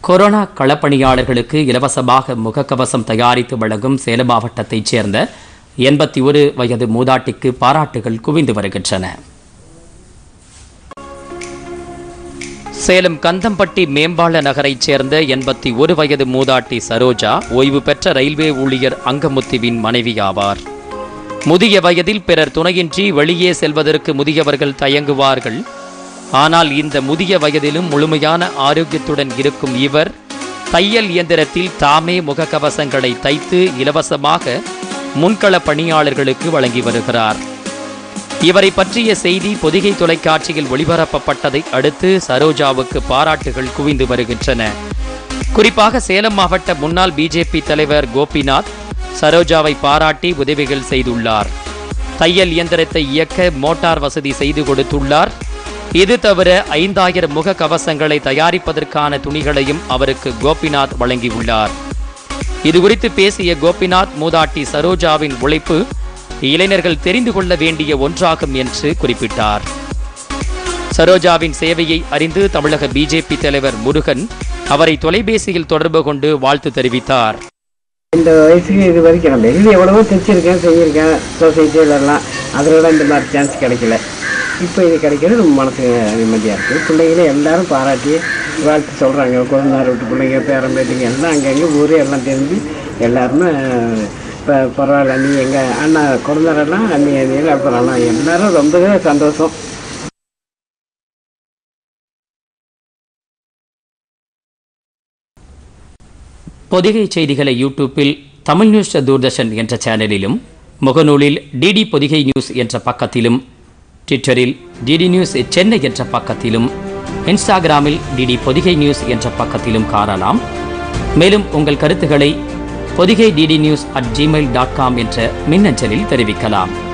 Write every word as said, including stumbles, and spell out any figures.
Corona களப்பணியாளர்களுக்கு இலவசமாக முகக்கவசம் தயாரித்து வழங்கும் சேலம் மாவட்டத்தைச் சேர்ந்த எண்பத்தி ஒரு வயது மூதாட்டிக்கு பாராட்டுகள் குவிந்து வருகின்றன. சேலம் கந்தம்பட்டி மேம்பால நகரைச் சேர்ந்த எண்பத்தி ஒரு வயது மூதாட்டி சரோஜா ஓய்வு பெற்ற ரயில்வே ஊழியர் அங்கமுத்துவின் மனைவி ஆவார். முதிய வயதில் பிறர் துணையின்றி வெளியே செல்வதற்கு முதியவர்கள் தயங்குவார்கள். ஆனால் இந்த முதிய வயதிலும் முழுமையான ஆரோக்கியத்துடன் இருக்கும் இவர் தையல் இயந்திரத்தில் தாமே முகக்கவசங்களை தைத்து இலவசமாக முன்கள பணியாளர்களுக்கு வழங்கி வருகிறார். இவரை பற்றிய செய்தி பொதிகை தொலைக்காட்சியில் ஒளிபரப்பப்பட்டதை அடுத்து சரோஜாவுக்கு பாராட்டுகள் குவிந்து வருகின்றன. குறிப்பாக சேலம் மாவட்ட முன்னாள் பிஜேபி தலைவர் கோபிநாத் சரோஜாவை பாராட்டி உதவிகள் செய்துள்ளார். தையல் இயந்திரத்தை இயக்க மோட்டார் வசதி செய்து கொடுத்துள்ளார். இது தவிர ஐந்தாயிரம் முக கவசங்களை தயாரிப்பதற்கான துணிகளையும் அவருக்கு கோபிநாத் வழங்கியுள்ளார். இதுகுறித்து பேசிய கோபிநாத், மூதாட்டி சரோஜாவின் உழைப்பு இளைஞர்கள் தெரிந்து கொள்ள வேண்டிய ஒன்றாகும் என்று குறிப்பிட்டார். சரோஜாவின் சேவையை அறிந்து தமிழக பிஜேபி தலைவர் முருகன் அவரை தொலைபேசியில் தொடர்பு கொண்டு வாழ்த்து தெரிவித்தார். இந்த வயசுக்கு இது வரைக்கும் நம்ம இது எவ்வளவோ தைச்சிருக்கேன் செஞ்சுருக்கேன் சொசைட்டியிலலாம், அதில் இந்த மாதிரி சான்ஸ் கிடைக்கல. இப்போ இது கிடைக்கிறது ரொம்ப மனசு நிம்மதியாக இருக்குது. பிள்ளைங்களே எல்லாரும் பாராட்டி வாழ்த்து சொல்கிறாங்க. குழந்தைனார் விட்டு பிள்ளைங்க பேரம்பேட்டிங்க எல்லாம் அங்கங்கே ஊரே எல்லாம் தெரிஞ்சு எல்லாருமே இப்போ பரவாயில்ல, நீ எங்கள் அண்ணா குழந்தைரெல்லாம் அண்ணி அண்ணியில் அப்புறம் எல்லாரும் ரொம்பவே சந்தோஷம். பொதிகை செய்திகளை யூடியூப்பில் தமிழ் நியூஸ் தூர்தர்ஷன் என்ற சேனலிலும், முகநூலில் டிடி பொதிகை நியூஸ் என்ற பக்கத்திலும், ட்விட்டரில் டிடி நியூஸ் சென்னை என்ற பக்கத்திலும், இன்ஸ்டாகிராமில் டிடி பொதிகை நியூஸ் என்ற பக்கத்திலும் காணலாம். மேலும் உங்கள் கருத்துக்களை Pothigai DD news at Gmail dot com என்ற மின்னஞ்சலில் தெரிவிக்கலாம்.